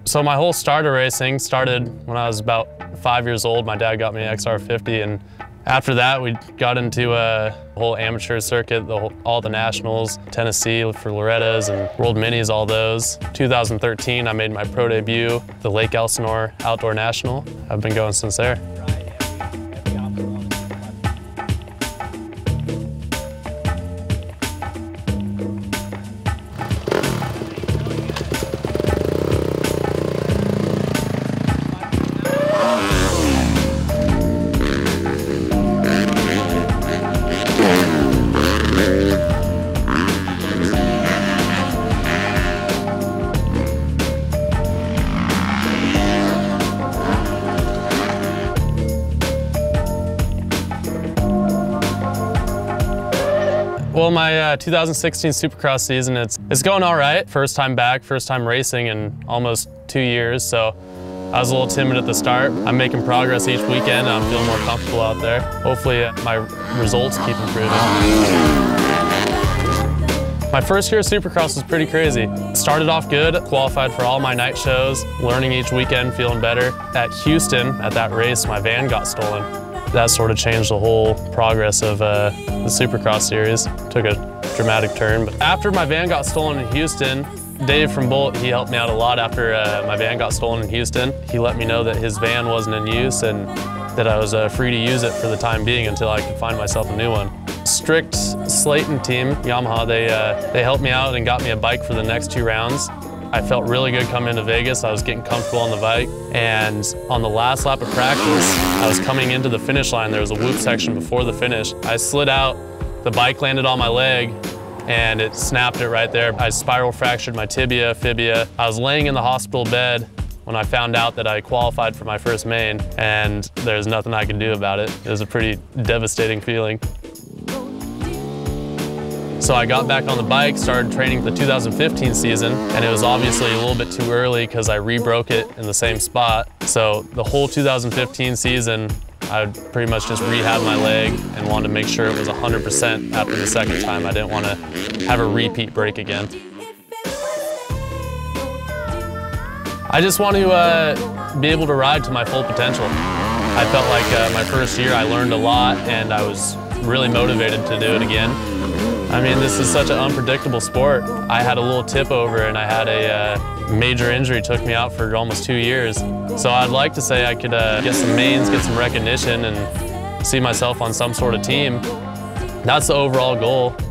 So my whole starter racing started when I was about 5 years old. My dad got me an XR50, and after that we got into a whole amateur circuit, all the nationals, Tennessee for Loretta's and World Minis, all those. 2013 I made my pro debut, the Lake Elsinore Outdoor National. I've been going since there. Well, my 2016 Supercross season, it's going all right. First time back, first time racing in almost 2 years, so I was a little timid at the start. I'm making progress each weekend, and I'm feeling more comfortable out there. Hopefully my results keep improving. My first year of Supercross was pretty crazy. Started off good, qualified for all my night shows, learning each weekend, feeling better. At Houston, at that race, my van got stolen. That sort of changed the whole progress of the Supercross series. Took a dramatic turn. But after my van got stolen in Houston, Dave from Bolt, he helped me out a lot after my van got stolen in Houston. He let me know that his van wasn't in use and that I was free to use it for the time being until I could find myself a new one. Strict Slayton team, Yamaha, they helped me out and got me a bike for the next 2 rounds. I felt really good coming into Vegas. I was getting comfortable on the bike, and on the last lap of practice, I was coming into the finish line. There was a whoop section before the finish. I slid out, the bike landed on my leg, and it snapped it right there. I spiral fractured my tibia, fibia. I was laying in the hospital bed when I found out that I qualified for my first main, and there's nothing I could do about it. It was a pretty devastating feeling. So I got back on the bike, started training for the 2015 season, and it was obviously a little bit too early because I re-broke it in the same spot. So the whole 2015 season, I would pretty much just rehab my leg and wanted to make sure it was 100% after the second time. I didn't want to have a repeat break again. I just want to be able to ride to my full potential. I felt like my first year I learned a lot and I was really motivated to do it again. I mean, this is such an unpredictable sport. I had a little tip over and I had a major injury, took me out for almost 2 years. So I'd like to say I could get some mains, get some recognition, and see myself on some sort of team. That's the overall goal.